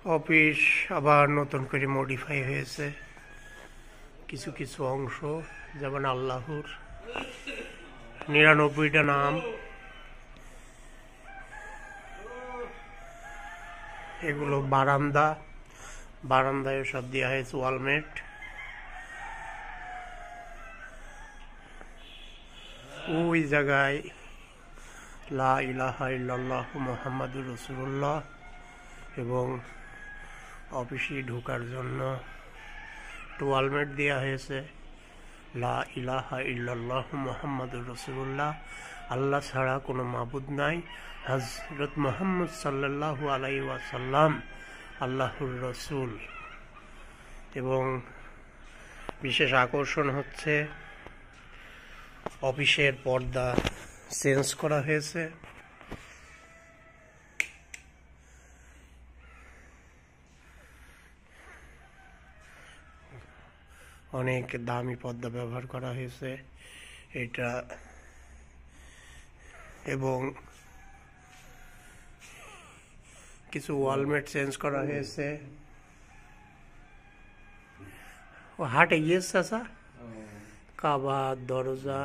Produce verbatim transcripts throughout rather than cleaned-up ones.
Office আবার নতুন করে মডিফাই হয়েছে কিছু কিছু অংশ, যেমন আল্লাহর নিরানব্বইটা নাম, এগুলো বারান্দা বারান্দায় সব দেওয়া হয়েছে ওয়ালমেট। ওই জায়গায় লা ইলাহা ইল্লাল্লাহ মুহাম্মাদুর রাসূলুল্লাহ এবং অফিসে ঢোকার জন্য ওয়ালমেট দেওয়া হয়েছে লা ইলাহা ইল্লাল্লাহ মুহাম্মাদুর রাসূলুল্লাহ, আল্লাহ ছাড়া কোনো মাবুদ নাই, হযরত মুহাম্মদ সাল্লাল্লাহু আলাইহি ওয়াসাল্লাম আল্লাহর রসুল। এবং বিশেষ আকর্ষণ হচ্ছে অফিসের পর্দা চেঞ্জ করা হয়েছে। অনেক দামি পর্দা ব্যবহার করা হয়েছে এটা, এবং কিছু ওয়ালমেট চেঞ্জ করা হয়েছে। ও হাটে গিয়েছে চাচা, কাবা, দরজা,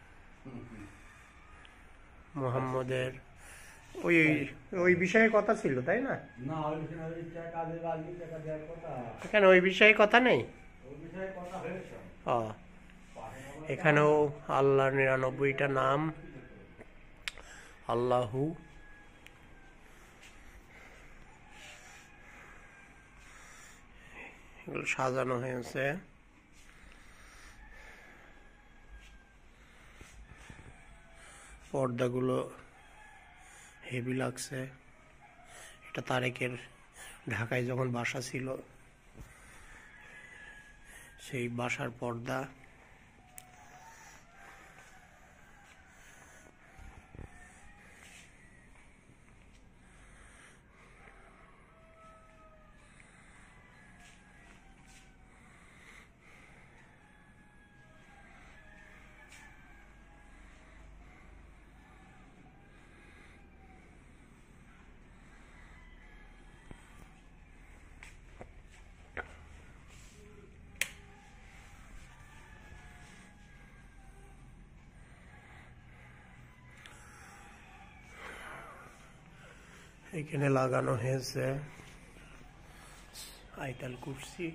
মোহাম্মদের ওই ওই বিষয়ে কথা ছিল, তাই না? এখানে ওই বিষয়ে কথা নেই। এখানেও আল্লাহর নিরানব্বইটা নাম, আল্লাহু, এগুলো সাজানো হয়েছে। পর্দাগুলো হেভি লাগছে। এটা তারেকের ঢাকায় যখন বাসা ছিল সেই বাসার পর্দা। এখানে লাগানো হয়েছে আয়াতুল কুরসি,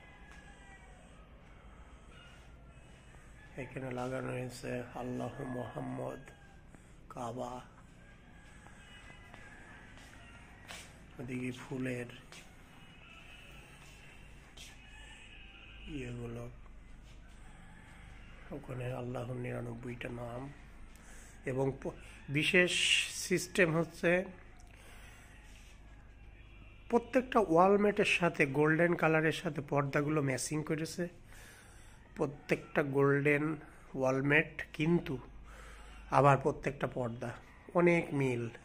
এখানে লাগানো হয়েছে আল্লাহ, মুহাম্মদ, কাবা, ওদিকে ফুলের ইয়েগুলো, ওখানে আল্লাহর নিরানব্বইটা নাম। এবং বিশেষ সিস্টেম হচ্ছে প্রত্যেকটা ওয়ালমেটের সাথে গোল্ডেন কালারের সাথে পর্দাগুলো ম্যাচিং করেছে, প্রত্যেকটা গোল্ডেন ওয়ালমেট, কিন্তু আবার প্রত্যেকটা পর্দা অনেক মিল।